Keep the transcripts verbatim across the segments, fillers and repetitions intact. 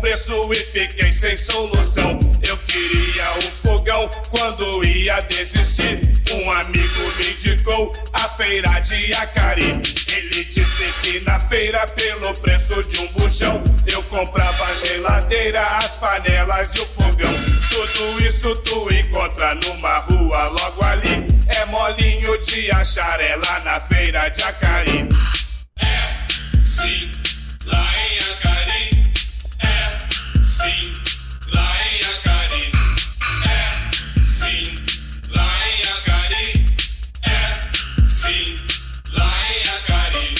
preço e fiquei sem solução. Eu queria um fogão quando ia desistir. Um amigo me indicou a feira de Acari. Ele disse que na feira, pelo preço de um bujão, eu comprava a geladeira, as panelas e o fogão. Tudo isso tu encontra numa rua logo ali. É molinho de achar, é lá na feira de Acari. É sim, lá em Acari. É sim, lá em Acari. É sim, lá em Acari. É sim, lá em Acari.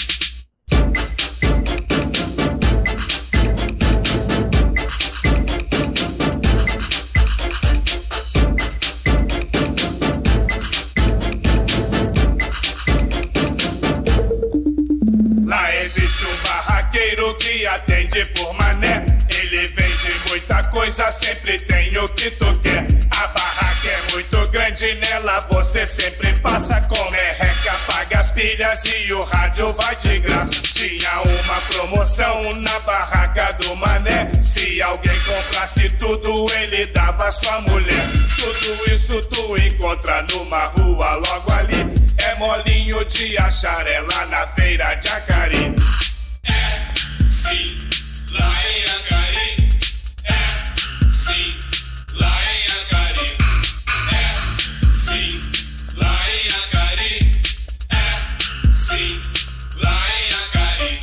Lá existe um barraqueiro que atende por mané. Ele vende muita coisa, sempre tem o que tu quer. A barraca é muito grande, nela você sempre passa com merreca. Paga as pilhas e o rádio vai de graça. Tinha uma promoção na barraca do mané. Se alguém comprasse tudo, ele dava sua mulher. Tudo isso tu encontra numa rua logo ali. É molinho de achar, é lá na feira de Acari. É sim, lá em Acari. É sim, lá em Acari. É sim, lá em Acari. É sim, lá em Acari.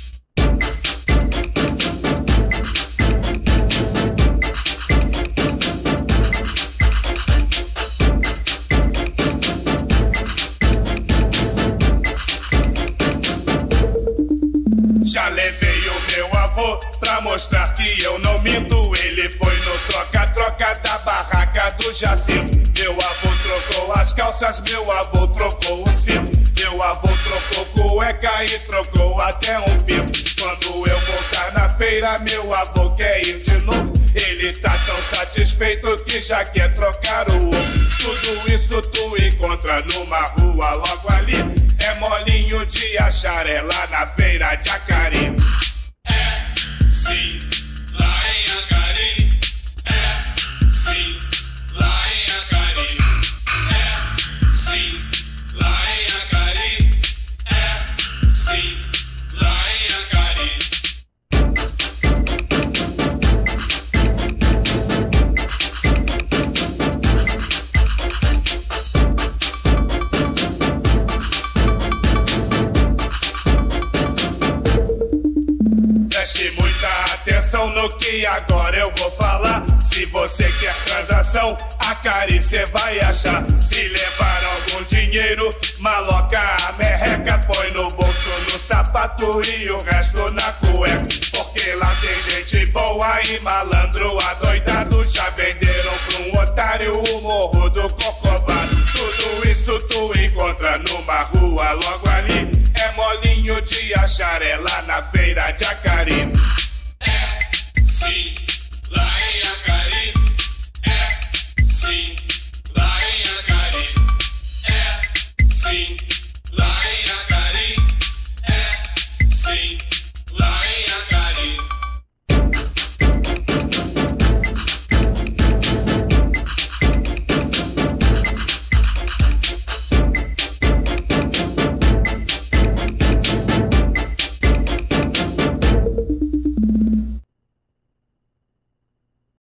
Já levei o meu avô pra mostrar que eu não minto. Ele foi no troca-troca da barraca do Jacinto. Meu avô trocou as calças, meu avô trocou o cinto. Meu avô trocou cueca e trocou até um pinto. Quando eu voltar na feira, meu avô quer ir de novo. Ele está tão satisfeito que já quer trocar o ovo. Tudo isso tu encontra numa rua logo ali. É molinho de achar, é lá na feira de Acari. É sim, lá em Acari. É sim, lá em Acari. É sim, lá em Acari. É sim, lá em Acari. Preste muita atenção no que agora eu vou falar. Se você quer transação, Acari cê vai achar. Se levar algum dinheiro, maloca a merreca. Põe no bolso, no sapato e o resto na cueca. Porque lá tem gente boa e malandro adoidado. Já venderam pra um otário o morro do Corcovado. Tudo isso tu encontra numa rua logo ali. É molinho de achar, é lá na feira de Acari. É sim, lá em Acari. É sim, lá em Acari. É sim.